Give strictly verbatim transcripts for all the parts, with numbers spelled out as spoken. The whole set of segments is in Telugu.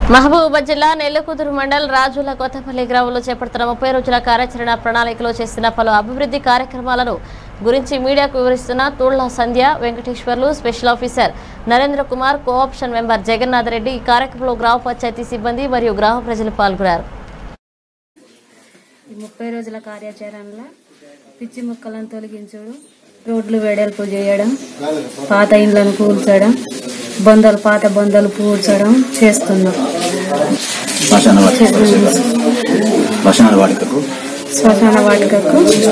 మహబూబాబాద్ జిల్లా నెల్లకూతురు మండల్ రాజుల కొత్తపల్లి గ్రామంలో చేపడుతున్న ముప్పై రోజుల కార్యాచరణ ప్రణాళికలో చేసిన పలు అభివృద్ధి కార్యక్రమాలను గురించి మీడియాకు వివరిస్తున్న Tulla Sandhya Venkateswarlu special officer Narendra Kumar co-option member Jagannath Reddy ఈ కార్యక్రమంలో గ్రామ పంచాయతీ సిబ్బంది మరియు గ్రామ ప్రజలు పాల్గొన్నారు. ముప్పై రోజుల కార్యాచరణలో పిచ్చి మొక్కలను తొలగించడం, రోడ్లు వెడల్పు చేయడం, పాత ఇండ్లను కూల్చడం, బొందలు పాత బొందలు పూడ్చడం చేస్తున్నాం. శ్మశాన వాటికకు శ్మశాన వాటికకు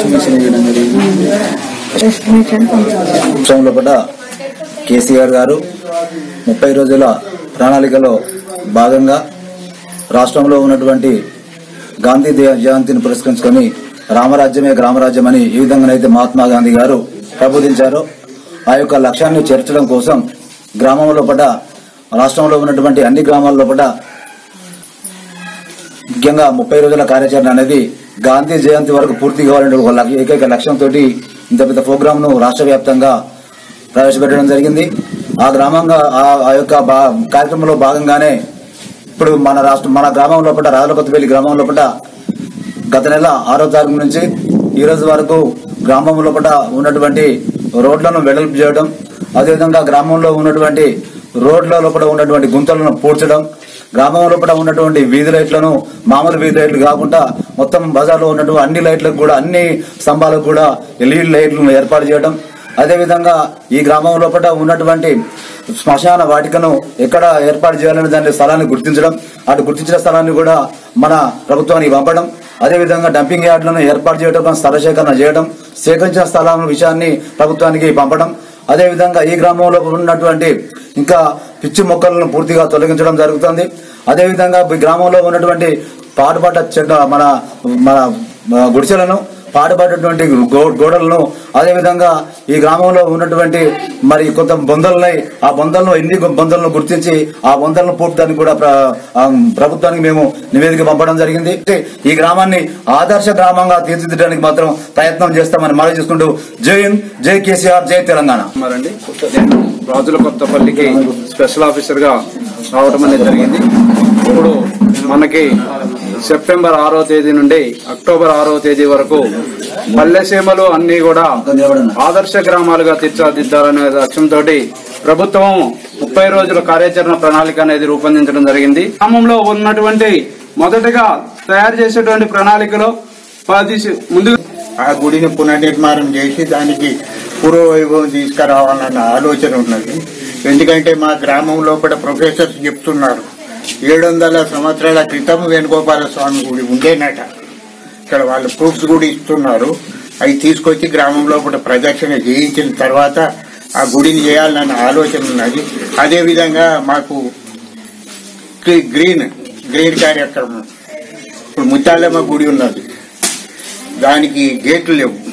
ఉత్సవంలో కూడా కేసీఆర్ గారు ముప్పై రోజుల ప్రణాళికలో భాగంగా రాష్ట్రంలో ఉన్నటువంటి గాంధీ జయంతిని పురస్కరించుకొని రామరాజ్యమే గ్రామరాజ్యం అని ఈ విధంగానైతే మహాత్మా గాంధీ గారు ప్రబోధించారో ఆ యొక్క లక్ష్యాన్ని చేర్చడం కోసం గ్రామంలో పట రాష్ట్రంలో ఉన్నటువంటి అన్ని గ్రామాల్లో పట ముఖ్యంగా ముప్పై రోజుల కార్యాచరణ అనేది గాంధీ జయంతి వరకు పూర్తి కావాలనే ఒక ఏకైక లక్ష్యంతో ఇంత పెద్ద ప్రోగ్రామ్ ను రాష్ట్ర వ్యాప్తంగా ప్రవేశపెట్టడం జరిగింది. ఆ గ్రామంగా ఆ యొక్క కార్యక్రమంలో భాగంగానే ఇప్పుడు మన రాష్ట్ర మన గ్రామంలో పట రాజులకొత్తపల్లి గ్రామంలో పట గత నెల ఆరో తారీఖు నుంచి ఈ రోజు వరకు గ్రామంలో పట ఉన్నటువంటి రోడ్లను వెడల్పు చేయడం, అదేవిధంగా గ్రామంలో ఉన్నటువంటి రోడ్ల లోపల ఉన్నటువంటి గుంతలను పూడ్చడం, గ్రామం లోపల ఉన్నటువంటి వీధి లైట్లను మామూలు వీధి లైట్లు కాకుండా మొత్తం బజార్లో ఉన్నటువంటి అన్ని లైట్లకు కూడా అన్ని స్తంభాలకు కూడా ఎల్ఈడి లైట్లను ఏర్పాటు చేయడం, అదేవిధంగా ఈ గ్రామం లోపల ఉన్నటువంటి శ్మశాన వాటికను ఎక్కడ ఏర్పాటు చేయాలని దాని స్థలాన్ని గుర్తించడం, అటు గుర్తించిన స్థలాన్ని కూడా మన ప్రభుత్వానికి పంపడం, అదేవిధంగా డంపింగ్ యార్డులను ఏర్పాటు చేయడం, స్థల సేకరణ చేయడం, సేకరించిన స్థలం విషయాన్ని ప్రభుత్వానికి పంపడం, అదేవిధంగా ఈ గ్రామంలో ఉన్నటువంటి ఇంకా పిచ్చి మొక్కలను పూర్తిగా తొలగించడం జరుగుతుంది. అదేవిధంగా ఈ గ్రామంలో ఉన్నటువంటి పాడుపడ్డ చెట్ల మన మన గుడిసెలను పాడుపడ్డటువంటి గోడలను, అదేవిధంగా ఈ గ్రామంలో ఉన్నటువంటి మరి కొంత బొందలున్నాయి, ఆ బొందలను ఎన్ని బొందలను గుర్తించి ఆ బొందలను పూర్తానికి కూడా ప్రభుత్వానికి మేము నివేదిక పంపడం జరిగింది. ఈ గ్రామాన్ని ఆదర్శ గ్రామంగా తీర్చిదిద్దడానికి మాత్రం ప్రయత్నం చేస్తామని మనవి చేసుకుంటూ జై హింద్, జై కేసీఆర్, జై తెలంగాణ. రాజుల కొత్తపల్లికి స్పెషల్ ఆఫీసర్ గా రావడం అనేది జరిగింది. ఇప్పుడు మనకి సెప్టెంబర్ ఆరో తేదీ నుండి అక్టోబర్ ఆరో తేదీ వరకు పల్లెసీమలు అన్ని కూడా ఆదర్శ గ్రామాలుగా తీర్చిదిద్దాలనే లక్ష్యంతో ప్రభుత్వం ముప్పై రోజుల కార్యాచరణ ప్రణాళిక అనేది రూపొందించడం జరిగింది. గ్రామంలో ఉన్నటువంటి మొదటగా తయారు చేసేటువంటి ప్రణాళికలో పది ముందు ఆ గుడిని పునర్నిర్మాణం చేసి దానికి పూర్వవైభవం తీసుకురావాలన్న ఆలోచన ఉన్నది. ఎందుకంటే మా గ్రామం లోపల ప్రొఫెసర్స్ చెప్తున్నారు, ఏడు వందల సంవత్సరాల క్రితం వేణుగోపాల స్వామి గుడి ఉండేనట. ఇక్కడ వాళ్ళు ప్రూఫ్స్ కూడా ఇస్తున్నారు. అవి తీసుకొచ్చి గ్రామం లోపల ప్రదక్షిణ చేయించిన తర్వాత ఆ గుడిని చేయాలన్న ఆలోచన ఉన్నది. అదేవిధంగా మాకు గ్రీన్ గ్రీన్ కార్యక్రమం, ఇప్పుడు ముత్యాలమ్మ గుడి ఉన్నది, దానికి గేట్లు లేవు.